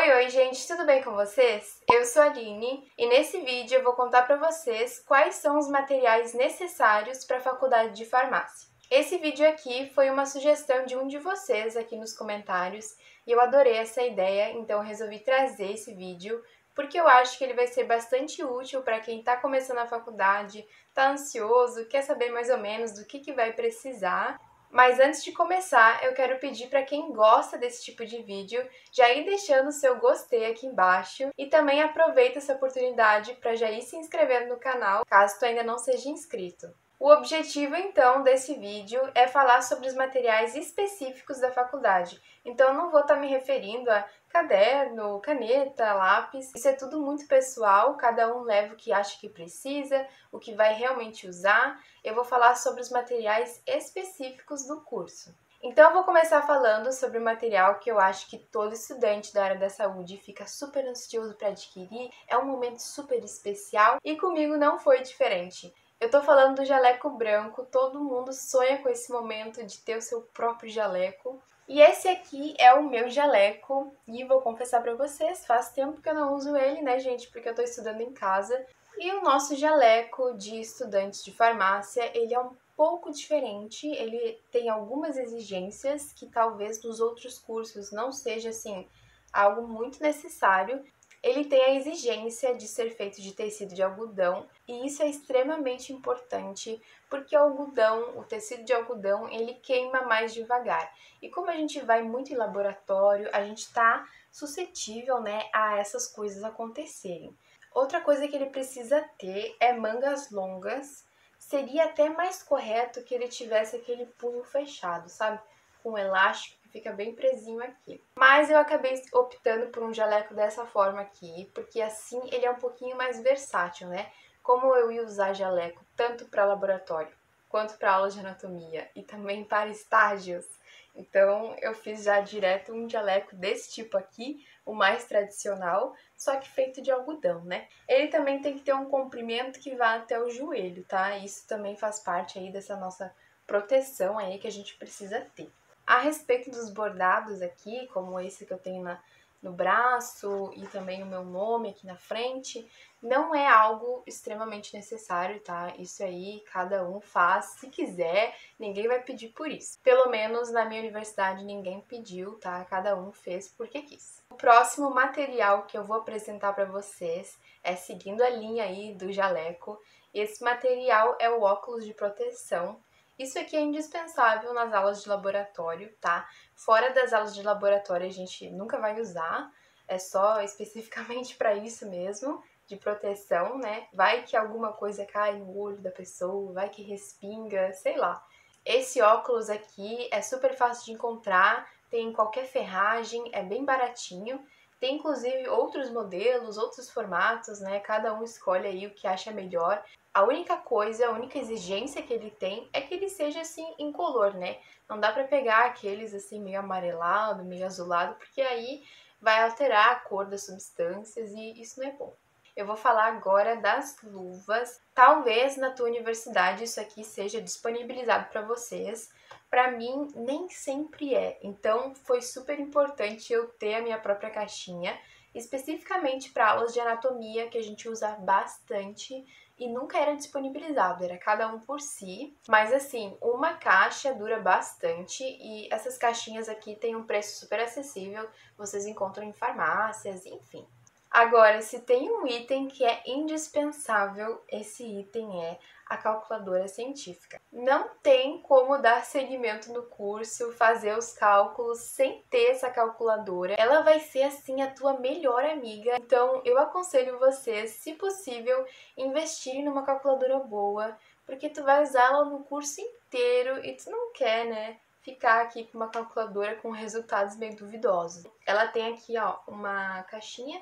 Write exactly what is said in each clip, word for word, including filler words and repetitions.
Oi, oi gente, tudo bem com vocês? Eu sou a Aline e nesse vídeo eu vou contar para vocês quais são os materiais necessários para a faculdade de farmácia. Esse vídeo aqui foi uma sugestão de um de vocês aqui nos comentários e eu adorei essa ideia, então eu resolvi trazer esse vídeo porque eu acho que ele vai ser bastante útil para quem está começando a faculdade, está ansioso, quer saber mais ou menos do que, que vai precisar. Mas antes de começar, eu quero pedir para quem gosta desse tipo de vídeo já ir deixando o seu gostei aqui embaixo e também aproveita essa oportunidade para já ir se inscrevendo no canal, caso tu ainda não seja inscrito. O objetivo, então, desse vídeo é falar sobre os materiais específicos da faculdade. Então, eu não vou estar me referindo a caderno, caneta, lápis. Isso é tudo muito pessoal, cada um leva o que acha que precisa, o que vai realmente usar. Eu vou falar sobre os materiais específicos do curso. Então, eu vou começar falando sobre o material que eu acho que todo estudante da área da saúde fica super ansioso para adquirir. É um momento super especial e comigo não foi diferente. Eu tô falando do jaleco branco, todo mundo sonha com esse momento de ter o seu próprio jaleco. E esse aqui é o meu jaleco, e vou confessar pra vocês, faz tempo que eu não uso ele, né, gente, porque eu tô estudando em casa. E o nosso jaleco de estudantes de farmácia, ele é um pouco diferente, ele tem algumas exigências que talvez nos outros cursos não seja, assim, algo muito necessário. Ele tem a exigência de ser feito de tecido de algodão, e isso é extremamente importante, porque o algodão, o tecido de algodão, ele queima mais devagar. E como a gente vai muito em laboratório, a gente está suscetível, né, a essas coisas acontecerem. Outra coisa que ele precisa ter é mangas longas. Seria até mais correto que ele tivesse aquele punho fechado, sabe? Com elástico que fica bem presinho aqui. Mas eu acabei optando por um jaleco dessa forma aqui, porque assim ele é um pouquinho mais versátil, né? Como eu ia usar jaleco tanto para laboratório quanto para aula de anatomia e também para estágios, então eu fiz já direto um jaleco desse tipo aqui, o mais tradicional, só que feito de algodão, né? Ele também tem que ter um comprimento que vá até o joelho, tá? Isso também faz parte aí dessa nossa proteção aí que a gente precisa ter. A respeito dos bordados aqui, como esse que eu tenho na, no braço e também o meu nome aqui na frente, não é algo extremamente necessário, tá? Isso aí cada um faz se quiser, ninguém vai pedir por isso. Pelo menos na minha universidade ninguém pediu, tá? Cada um fez porque quis. O próximo material que eu vou apresentar para vocês é seguindo a linha aí do jaleco. Esse material é o óculos de proteção. Isso aqui é indispensável nas aulas de laboratório, tá? Fora das aulas de laboratório a gente nunca vai usar, é só especificamente para isso mesmo, de proteção, né? Vai que alguma coisa cai no olho da pessoa, vai que respinga, sei lá. Esse óculos aqui é super fácil de encontrar, tem em qualquer ferragem, é bem baratinho. Tem inclusive outros modelos, outros formatos, né? Cada um escolhe aí o que acha melhor. A única coisa, a única exigência que ele tem é que ele seja assim incolor, né? Não dá pra pegar aqueles assim meio amarelado, meio azulado, porque aí vai alterar a cor das substâncias e isso não é bom. Eu vou falar agora das luvas. Talvez na tua universidade isso aqui seja disponibilizado para vocês. Para mim, nem sempre é. Então, foi super importante eu ter a minha própria caixinha, especificamente para aulas de anatomia, que a gente usa bastante e nunca era disponibilizado, era cada um por si. Mas assim, uma caixa dura bastante e essas caixinhas aqui têm um preço super acessível, vocês encontram em farmácias, enfim. Agora, se tem um item que é indispensável, esse item é a calculadora científica. Não tem como dar seguimento no curso, fazer os cálculos sem ter essa calculadora. Ela vai ser, assim, a tua melhor amiga. Então, eu aconselho vocês, se possível, investir numa calculadora boa, porque tu vai usá-la no curso inteiro e tu não quer, né, ficar aqui com uma calculadora com resultados meio duvidosos. Ela tem aqui, ó, uma caixinha.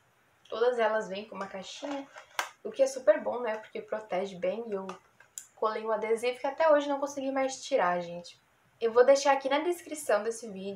Todas elas vêm com uma caixinha, o que é super bom, né? Porque protege bem e eu colei um adesivo que até hoje não consegui mais tirar, gente. Eu vou deixar aqui na descrição desse vídeo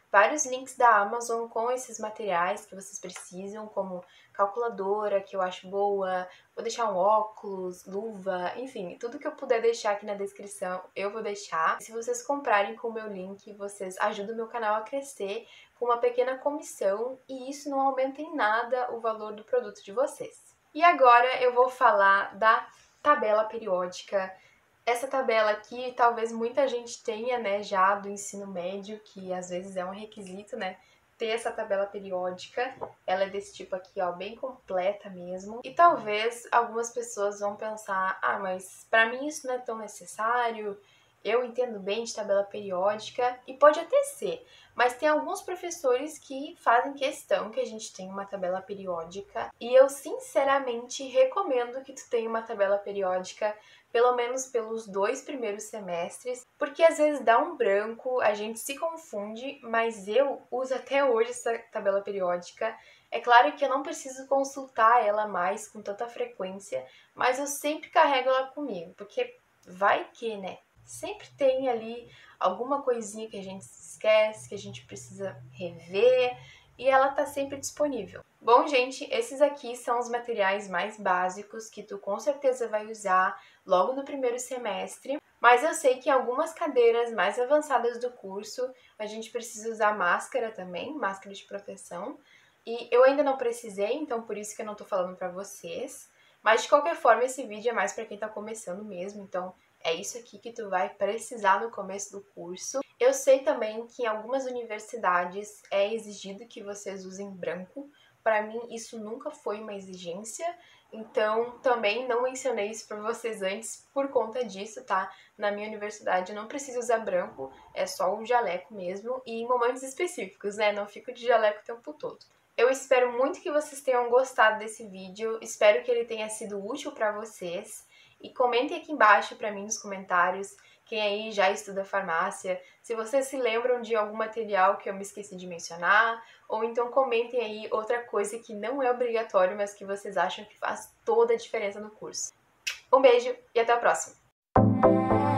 vários links da Amazon com esses materiais que vocês precisam, como calculadora, que eu acho boa, vou deixar um óculos, luva, enfim, tudo que eu puder deixar aqui na descrição eu vou deixar. Se vocês comprarem com o meu link, vocês ajudam o meu canal a crescer com uma pequena comissão e isso não aumenta em nada o valor do produto de vocês. E agora eu vou falar da tabela periódica. Essa tabela aqui, talvez muita gente tenha, né, já do ensino médio, que às vezes é um requisito, né, ter essa tabela periódica. Ela é desse tipo aqui, ó, bem completa mesmo. E talvez algumas pessoas vão pensar, ah, mas pra mim isso não é tão necessário, eu entendo bem de tabela periódica, e pode até ser, mas tem alguns professores que fazem questão que a gente tenha uma tabela periódica, e eu sinceramente recomendo que tu tenha uma tabela periódica pelo menos pelos dois primeiros semestres, porque às vezes dá um branco, a gente se confunde, mas eu uso até hoje essa tabela periódica. É claro que eu não preciso consultar ela mais com tanta frequência, mas eu sempre carrego ela comigo, porque vai que, né? Sempre tem ali alguma coisinha que a gente se esquece, que a gente precisa rever, e ela tá sempre disponível. Bom, gente, esses aqui são os materiais mais básicos que tu com certeza vai usar logo no primeiro semestre, mas eu sei que em algumas cadeiras mais avançadas do curso a gente precisa usar máscara também, máscara de proteção, e eu ainda não precisei, então por isso que eu não tô falando pra vocês, mas de qualquer forma esse vídeo é mais pra quem tá começando mesmo, então é isso aqui que tu vai precisar no começo do curso. Eu sei também que em algumas universidades é exigido que vocês usem branco. Para mim isso nunca foi uma exigência, então também não mencionei isso para vocês antes por conta disso, tá? Na minha universidade eu não preciso usar branco, é só o jaleco mesmo e em momentos específicos, né? Não fico de jaleco o tempo todo. Eu espero muito que vocês tenham gostado desse vídeo, espero que ele tenha sido útil para vocês. E comentem aqui embaixo para mim nos comentários, quem aí já estuda farmácia, se vocês se lembram de algum material que eu me esqueci de mencionar, ou então comentem aí outra coisa que não é obrigatório, mas que vocês acham que faz toda a diferença no curso. Um beijo e até a próxima!